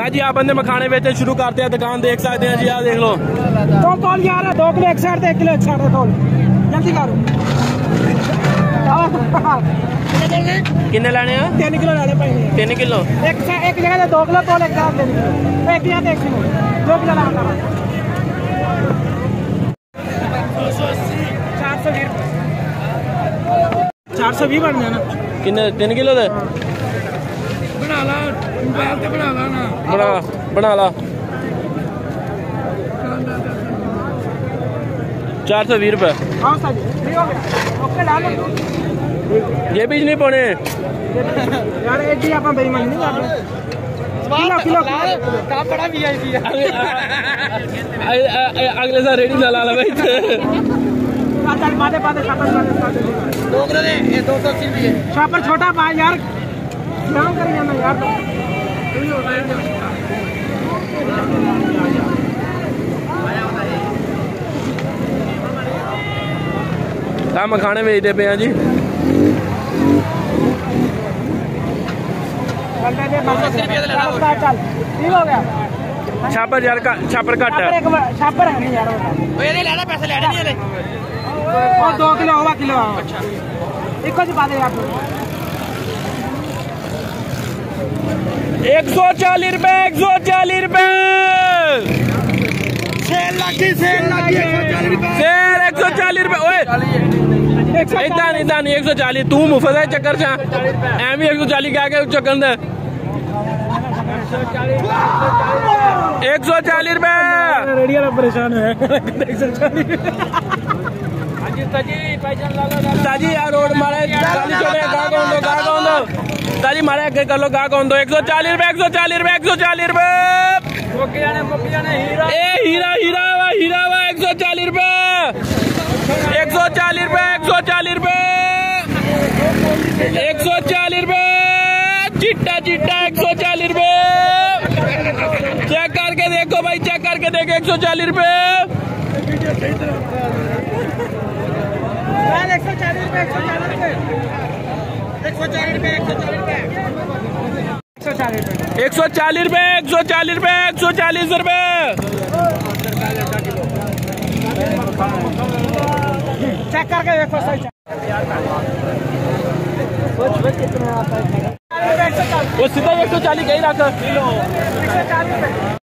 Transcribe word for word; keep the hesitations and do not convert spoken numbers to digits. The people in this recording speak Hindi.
जी आप बंदे मखाने बेचने शुरू करते हैं, दुकान देख सकते हैं जी। आप देख लो तो तोल यार दो किलो एक साइड एक किलो एक साइड तोल जल्दी करो। किन्ने लेने हैं? तीन किलो लेने पाए तीन किलो एक एक जगह दो किलो तोल एक जगह तीन किलो एक जगह एक किलो दो किलो लाना चार सौ बीस चार सौ बीस बन जाना। किन्ने तीन किलो दे बना ला मोबाइल ते बना ला ना बना बना ला चार सौ बीस रुपए। हाँ सर ठीक हो गया ओके डालो ये बीज नहीं पाने यार एक भी अपन बेईमानी नहीं कर रहे। किलो किलो का बड़ा वीआईपी है अगले साल रेडी ला ला भाई चल मादे पादे छापर दो किलो दे ये दो सौ अस्सी रुपये छापर छोटा पा यार काम कर जाना यार। ता मखाने बेचते पे हैं जी। चल ठीक हो गया छापर यार का छापर घट है छापर है नहीं यार ये लेना पैसे लेने नहीं ले और दो किलो होगा किलो अच्छा एक को पा दे यार एक सौ चालीस रुपए एक सौ चालीस रुपए सेल लगी सेल लगी शेर एक सौ चालीस रुपए ओए इतना इतना नहीं एक सौ चालीस तू मुफ्त है चक्कर से एम एक सौ चालीस क्या के चक्कर दे एक सौ चालीस रुपए रेडियो परेशान है ताजी यार रोड मारे गाली छोड़े गा कौन दो गा कौन दो ताजी मारे आगे कर लो गा कौन दो एक सौ चालीस रुपए एक सौ चालीस रुपए एक सौ चालीस रुपए ए हीरा हीरा वा हीरा वा एक सौ चालीस रुपए एक सौ चालीस रुपए एक सौ चालीस रुपए एक सौ चालीस रुपए चिट्टा चिट्टा एक सौ चालीस रुपए चेक करके देखो भाई चेक करके देखो एक सौ चालीस रुपए एक सौ चालीस रुपए एक सौ चालीस रुपए एक सौ चालीस रुपए एक सौ चालीस रुपए एक सौ चालीस रुपए एक सौ चालीस रुपए एक सौ चालीस रुपए चेक करके देखो सही वो सीधा एक सौ चालीस कहीं रखा एक सौ चालीस